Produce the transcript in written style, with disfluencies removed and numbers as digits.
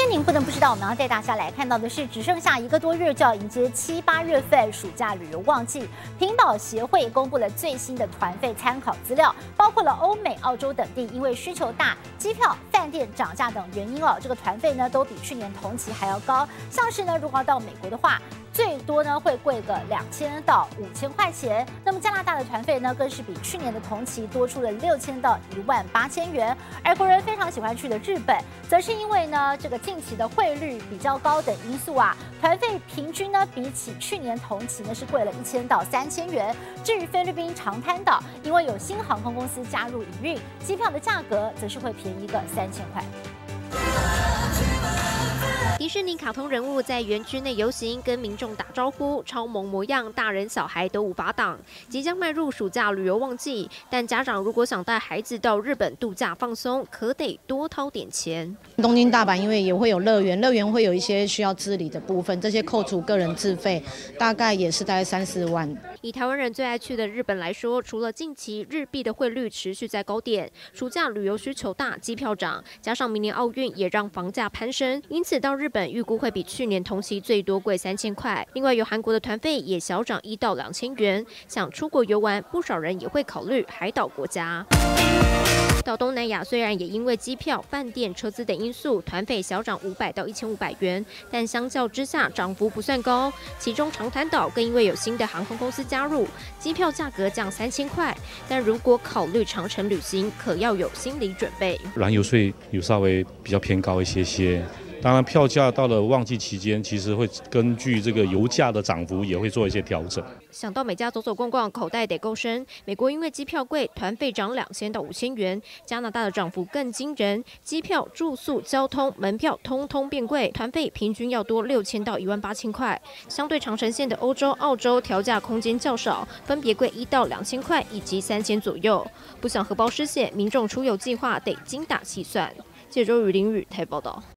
您不能不知道，我们要带大家来看到的是，只剩下1个多月就要迎接7、8月份暑假旅游旺季。屏保协会公布了最新的团费参考资料，包括了欧美、澳洲等地因为需求大、机票、饭店涨价等原因这个团费呢都比去年同期还要高。像是呢，如果要到美国的话，最多呢会贵个2000到5000块钱。那么加拿大的团费呢，更是比去年的同期多出了6000到18000元。而国人非常喜欢去的日本，则是因为呢这个近期的汇率比较高等因素团费平均呢比起去年同期呢是贵了1000到3000元。至于菲律宾长滩岛，因为有新航空公司加入营运，机票的价格则是会便宜个3000块。 迪士尼卡通人物在园区内游行，跟民众打招呼，超萌模样，大人小孩都无法挡。即将迈入暑假旅游旺季，但家长如果想带孩子到日本度假放松，可得多掏点钱。 东京、大阪因为也会有乐园，乐园会有一些需要自理的部分，这些扣除个人自费，大概3、4万。 以台湾人最爱去的日本来说，除了近期日币的汇率持续在高点，暑假旅游需求大，机票涨，加上明年奥运也让房价攀升，因此到日本预估会比去年同期最多贵3000块。另外，有韩国的团费也小涨1到2000元。想出国游玩，不少人也会考虑海岛国家。到东南亚虽然也因为机票、饭店、车资等因素，团费小涨500到1500元，但相较之下涨幅不算高。其中长滩岛更因为有新的航空公司加入，机票价格降3000块。但如果考虑长程旅行，可要有心理准备。 燃油税有稍微比较偏高一些。当然，票价到了旺季期间，其实会根据这个油价的涨幅，也会做一些调整。 想到美加走走逛逛，口袋得够深。美国因为机票贵，团费涨2000到5000元；加拿大的涨幅更惊人，机票、住宿、交通、门票通通变贵，团费平均要多6000到18000块。相对长程线的欧洲、澳洲，调价空间较少，分别贵1到2000块以及3000左右。不想荷包失血，民众出游计划得精打细算。记者周雨林台报道。